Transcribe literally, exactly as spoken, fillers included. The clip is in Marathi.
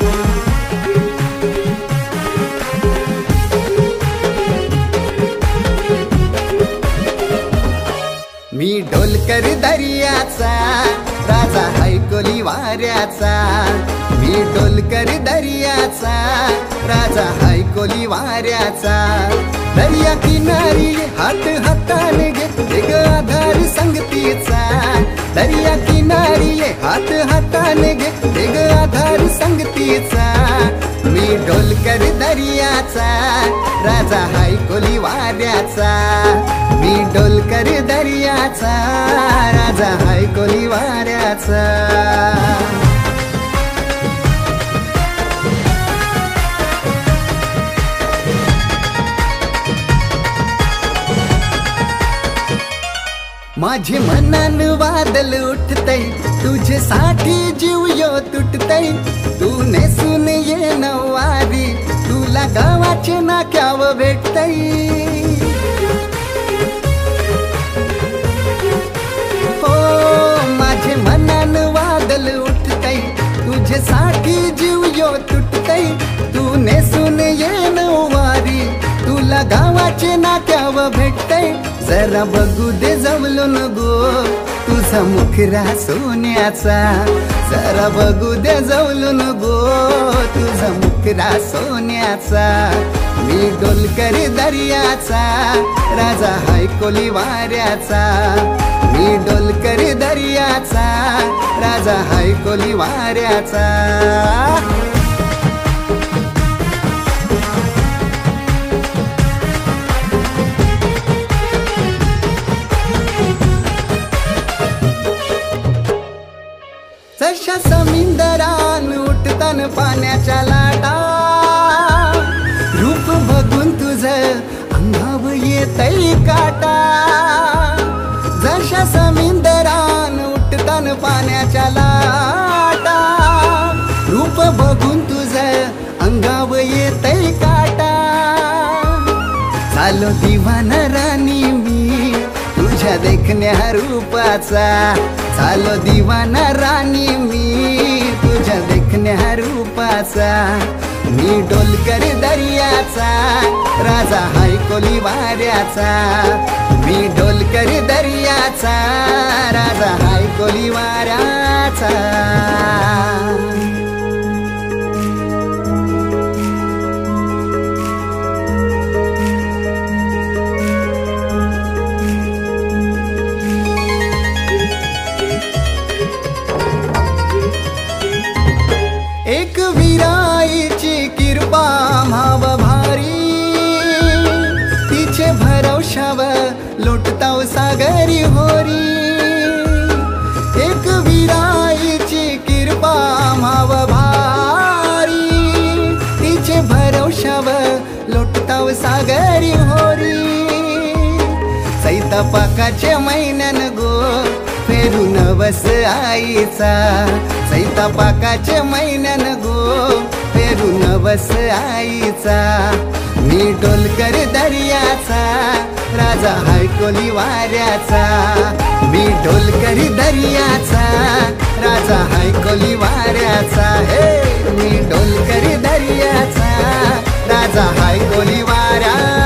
मी डोलकर दर्याचा राजा हैकोली वाऱ्याचा, मी डोलकर दर्याचा राजा हैकोली वाऱ्याचा। दर्या किनारी हात हाताने घेते ग आधार संगतीचा, दर्या किनारी हात हाताने घेते ग आधार संगतीचा। मी डोलकर दर्याचा राजा हैकोली वाऱ्याचा, मी डोलकर दर्याचा राजा हैकोली वाऱ्याचा। माझे मनान वादल उठतय, तुझ्यासाठी जीव यो तुटतय। तू नेसून ये नवारी, तुला गावाचे नाक्याव भेटतय। हो माझे मनान वादल उठतय, तुझ्यासाठी जीव यो तुटतय। तू नेसून ये नवारी, तुला गावाचे नाक्याव भेटतय। जरा बघू दे जवलून गो तुझा मुखरा सोन्याचा, जरा बघू दे जवलून गो तुझा मुखरा सोन्याचा। मी डोलकर दर्याचा राजा हैकोली वाऱ्याचा, मी डोलकर दर्याचा राजा हैकोली वाऱ्याचा। जशा समुद्रान उठतान पाण्याच्या लाटा, रूप बघून तुझं अंगावर येतय काटा। जशा समुद्रान उठतान पाण्याच्या लाटा, रूप बघून तुझं अंगावर येतय काटा। चालो दिवाना राणी मी तुझ्या देखण्या रूपाचा, चालो दिवाना राणी मी तुझ्या देखण्या रूपाचा। मी डोलकर दर्याचा राजा हैकोली वाऱ्याचा, मी डोलकर दर्याचा राजा हैकोली वाऱ्याचा। एक विराईची कृपा भाव भारी, तिचे भरवशाव लोटताव सागरी होरी। एक विराईची कृपा भाव भारी, तिचे भरवशाव लोटताव सागरी होरी। चैतापाकाचे महिन्यान गो फेरू नवस आईचा, चैतापाकाचे महिन्यान गो फेरू नवस आईचा। मी डोलकर दर्याचा राजा हैकोली वाऱ्याचा, मी डोलकर दर्याचा राजा हैकोली वाऱ्याचा। हे मी डोलकर दर्याचा राजा हैकोली वाऱ्याचा।